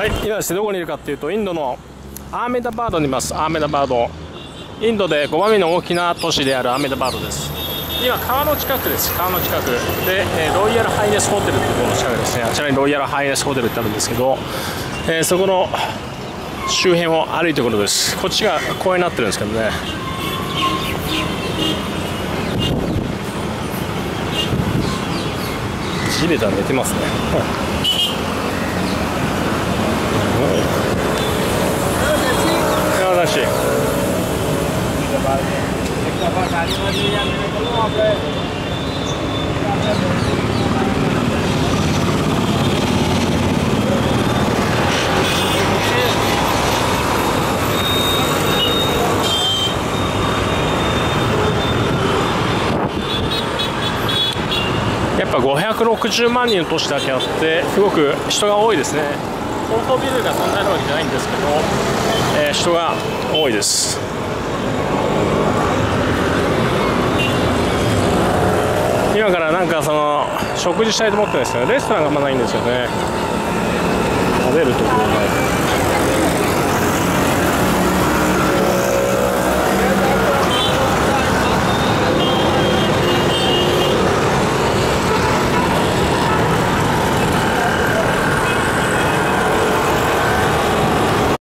はい、今ですね、どこにいるかっていうと、インドのアーメダバードにいます。アーメダバード、インドで5番目の大きな都市であるアーメダバードです。今、川の近くです。川の近くで、ロイヤルハイネスホテルっていうところの近くですね。あちらにロイヤルハイネスホテルってあるんですけど、そこの周辺を歩いてくることです。こっちが公園になってるんですけどね。ジレタ寝てますね。だしやっぱ560万人の都市だけあってすごく人が多いですね。高層ビルがそんなにあるわけじゃないんですけど、人が多いです。今からなんかその食事したいと思ってるんですけど、レストランがあんまないんですよね。食べるところがない。